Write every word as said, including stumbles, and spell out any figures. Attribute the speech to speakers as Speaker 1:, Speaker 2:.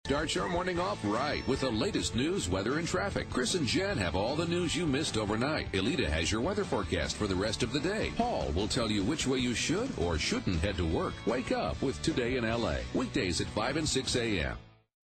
Speaker 1: Start your morning off right with the latest news, weather, and traffic. Chris and Jen have all the news you missed overnight. Elita has your weather forecast for the rest of the day. Paul will tell you which way you should or shouldn't head to work. Wake up with Today in L A. Weekdays at five and six a m